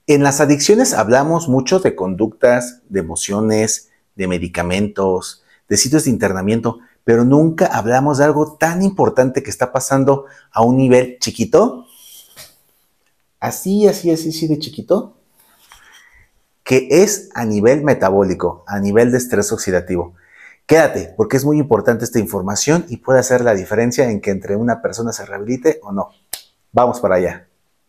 En las adicciones hablamos mucho de conductas, de emociones, de medicamentos, de sitios de internamiento, pero nunca hablamos de algo tan importante que está pasando a un nivel chiquito, así de chiquito, que es a nivel metabólico, a nivel de estrés oxidativo. Quédate, porque es muy importante esta información y puede hacer la diferencia en que entre una persona se rehabilite o no. Vamos para allá.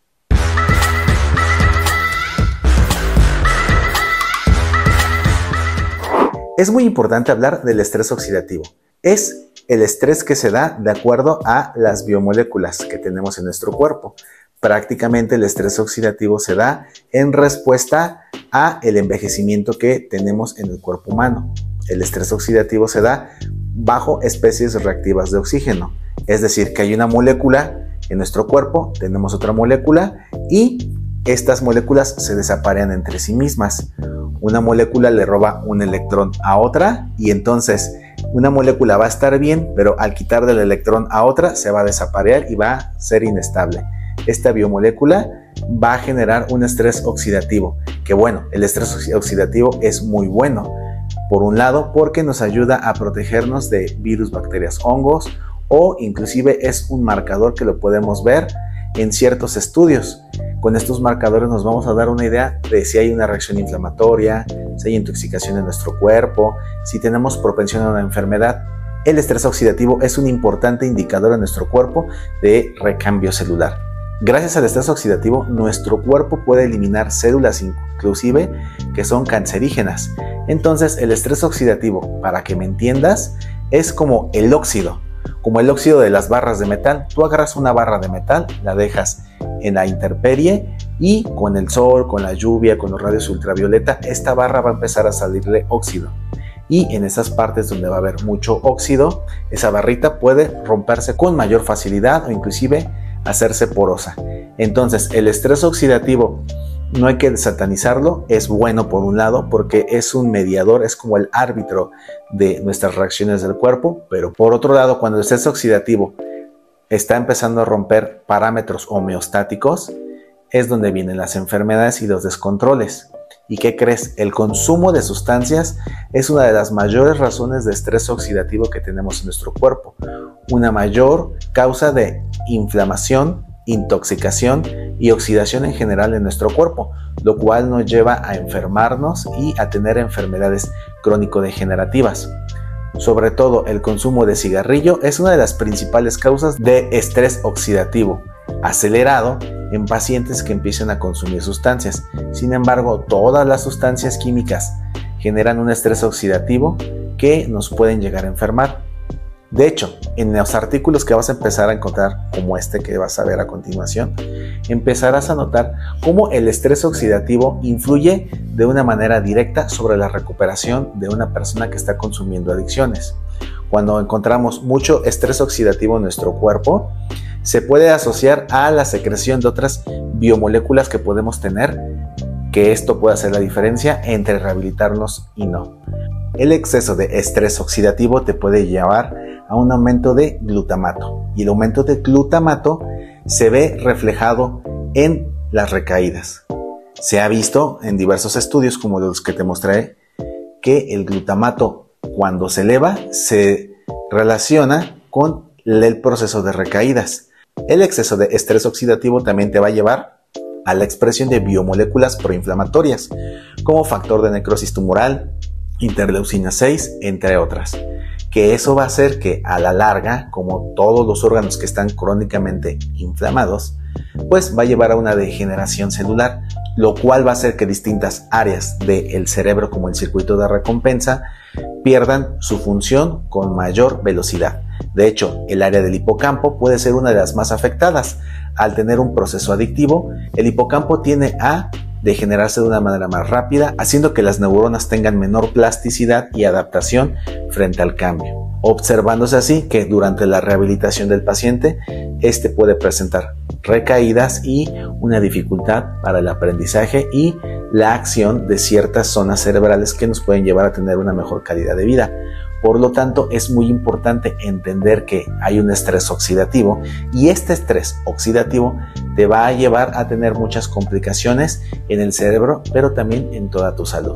Es muy importante hablar del estrés oxidativo. Es el estrés que se da de acuerdo a las biomoléculas que tenemos en nuestro cuerpo. Prácticamente el estrés oxidativo se da en respuesta a el envejecimiento que tenemos en el cuerpo humano. El estrés oxidativo se da bajo especies reactivas de oxígeno. Es decir, que hay una molécula en nuestro cuerpo, tenemos otra molécula y estas moléculas se desaparean entre sí mismas. Una molécula le roba un electrón a otra y entonces una molécula va a estar bien, pero al quitarle el electrón a otra se va a desaparecer y va a ser inestable. Esta biomolécula va a generar un estrés oxidativo, que bueno, el estrés oxidativo es muy bueno. Por un lado, porque nos ayuda a protegernos de virus, bacterias, hongos, o inclusive es un marcador que lo podemos ver en ciertos estudios. Con estos marcadores nos vamos a dar una idea de si hay una reacción inflamatoria, si hay intoxicación en nuestro cuerpo, si tenemos propensión a una enfermedad. El estrés oxidativo es un importante indicador en nuestro cuerpo de recambio celular. Gracias al estrés oxidativo, nuestro cuerpo puede eliminar células inclusive que son cancerígenas. Entonces, el estrés oxidativo, para que me entiendas, es como el óxido de las barras de metal. Tú agarras una barra de metal, la dejas en la intemperie y con el sol, con la lluvia, con los rayos ultravioleta, esta barra va a empezar a salirle óxido. Y en esas partes donde va a haber mucho óxido, esa barrita puede romperse con mayor facilidad o inclusive hacerse porosa. Entonces, el estrés oxidativo no hay que satanizarlo, es bueno por un lado porque es un mediador, es como el árbitro de nuestras reacciones del cuerpo, pero por otro lado, cuando el estrés oxidativo está empezando a romper parámetros homeostáticos, es donde vienen las enfermedades y los descontroles. ¿Y qué crees? El consumo de sustancias es una de las mayores razones de estrés oxidativo que tenemos en nuestro cuerpo. Una mayor causa de inflamación, intoxicación y oxidación en general en nuestro cuerpo, lo cual nos lleva a enfermarnos y a tener enfermedades crónico-degenerativas. Sobre todo el consumo de cigarrillo es una de las principales causas de estrés oxidativo acelerado en pacientes que empiezan a consumir sustancias. Sin embargo, todas las sustancias químicas generan un estrés oxidativo que nos pueden llegar a enfermar. De hecho, en los artículos que vas a empezar a encontrar, como este que vas a ver a continuación, empezarás a notar cómo el estrés oxidativo influye de una manera directa sobre la recuperación de una persona que está consumiendo adicciones. Cuando encontramos mucho estrés oxidativo en nuestro cuerpo, se puede asociar a la secreción de otras biomoléculas que podemos tener, que esto puede hacer la diferencia entre rehabilitarnos y no. El exceso de estrés oxidativo te puede llevar a un aumento de glutamato, y el aumento de glutamato se ve reflejado en las recaídas. Se ha visto en diversos estudios como los que te mostré que el glutamato, cuando se eleva, se relaciona con el proceso de recaídas. El exceso de estrés oxidativo también te va a llevar a la expresión de biomoléculas proinflamatorias como factor de necrosis tumoral, interleucina 6, entre otras. Que eso va a hacer que a la larga, como todos los órganos que están crónicamente inflamados, pues va a llevar a una degeneración celular, lo cual va a hacer que distintas áreas del cerebro, como el circuito de recompensa, pierdan su función con mayor velocidad. De hecho, el área del hipocampo puede ser una de las más afectadas. Al tener un proceso adictivo, el hipocampo tiende a degenerarse de una manera más rápida, haciendo que las neuronas tengan menor plasticidad y adaptación frente al cambio, observándose así que durante la rehabilitación del paciente, este puede presentar recaídas y una dificultad para el aprendizaje y la acción de ciertas zonas cerebrales que nos pueden llevar a tener una mejor calidad de vida, Por lo tanto, es muy importante entender que hay un estrés oxidativo y este estrés oxidativo te va a llevar a tener muchas complicaciones en el cerebro, pero también en toda tu salud.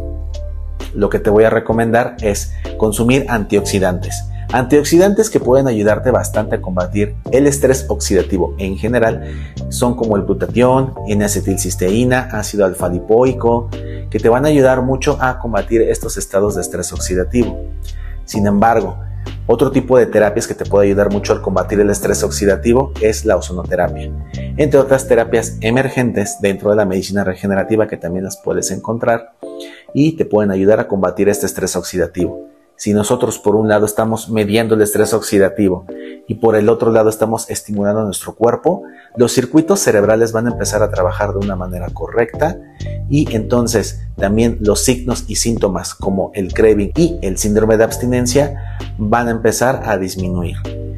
Lo que te voy a recomendar es consumir antioxidantes. Antioxidantes que pueden ayudarte bastante a combatir el estrés oxidativo en general son como el glutatión, N-acetilcisteína, ácido alfa-lipoico, que te van a ayudar mucho a combatir estos estados de estrés oxidativo. Sin embargo, otro tipo de terapias que te puede ayudar mucho al combatir el estrés oxidativo es la ozonoterapia, entre otras terapias emergentes dentro de la medicina regenerativa que también las puedes encontrar y te pueden ayudar a combatir este estrés oxidativo. Si nosotros por un lado estamos mediando el estrés oxidativo y por el otro lado estamos estimulando nuestro cuerpo, los circuitos cerebrales van a empezar a trabajar de una manera correcta y entonces también los signos y síntomas como el craving y el síndrome de abstinencia van a empezar a disminuir.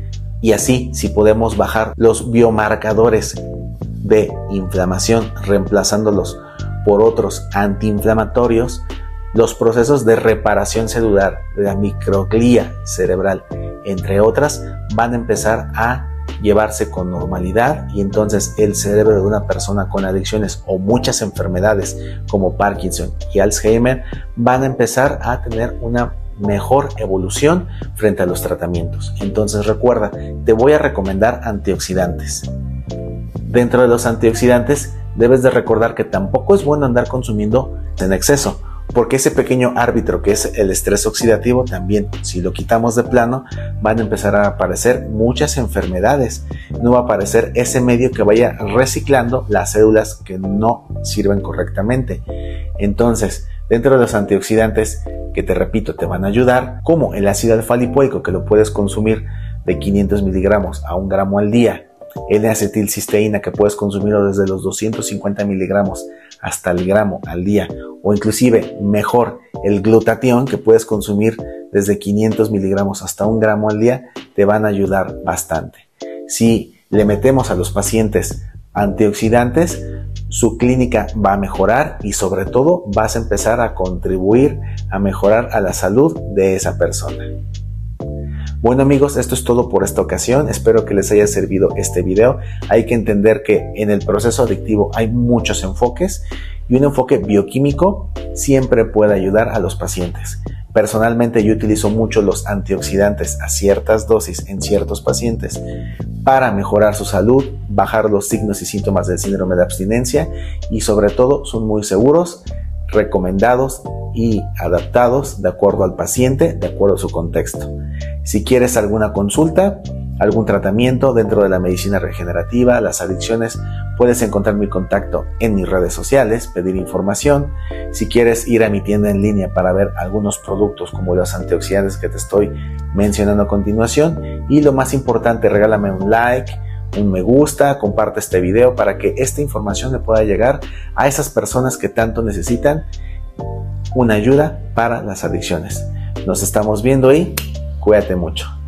Y así, si podemos bajar los biomarcadores de inflamación reemplazándolos por otros antiinflamatorios, los procesos de reparación celular de la microglía cerebral, entre otras, van a empezar a llevarse con normalidad y entonces el cerebro de una persona con adicciones o muchas enfermedades como Parkinson y Alzheimer van a empezar a tener una mejor evolución frente a los tratamientos. Entonces recuerda, te voy a recomendar antioxidantes. Dentro de los antioxidantes debes de recordar que tampoco es bueno andar consumiendo en exceso, porque ese pequeño árbitro que es el estrés oxidativo también, si lo quitamos de plano, van a empezar a aparecer muchas enfermedades. No va a aparecer ese medio que vaya reciclando las células que no sirven correctamente. Entonces, dentro de los antioxidantes que te repito te van a ayudar, como el ácido alfa-lipoico que lo puedes consumir de 500 miligramos a 1 gramo al día, N-acetilcisteína que puedes consumirlo desde los 250 miligramos hasta el gramo al día, o inclusive mejor el glutatión que puedes consumir desde 500 miligramos hasta 1 gramo al día, te van a ayudar bastante. Si le metemos a los pacientes antioxidantes, su clínica va a mejorar y sobre todo vas a empezar a contribuir a mejorar a la salud de esa persona. Bueno amigos, esto es todo por esta ocasión, espero que les haya servido este video. Hay que entender que en el proceso adictivo hay muchos enfoques y un enfoque bioquímico siempre puede ayudar a los pacientes. Personalmente yo utilizo mucho los antioxidantes a ciertas dosis en ciertos pacientes para mejorar su salud, bajar los signos y síntomas del síndrome de abstinencia y sobre todo son muy seguros, recomendados y adaptados de acuerdo al paciente, de acuerdo a su contexto. Si quieres alguna consulta, algún tratamiento dentro de la medicina regenerativa, las adicciones, puedes encontrar mi contacto en mis redes sociales, pedir información. Si quieres ir a mi tienda en línea para ver algunos productos como los antioxidantes que te estoy mencionando a continuación. Y lo más importante, regálame un like, un me gusta, comparte este video para que esta información le pueda llegar a esas personas que tanto necesitan una ayuda para las adicciones. Nos estamos viendo y cuídate mucho.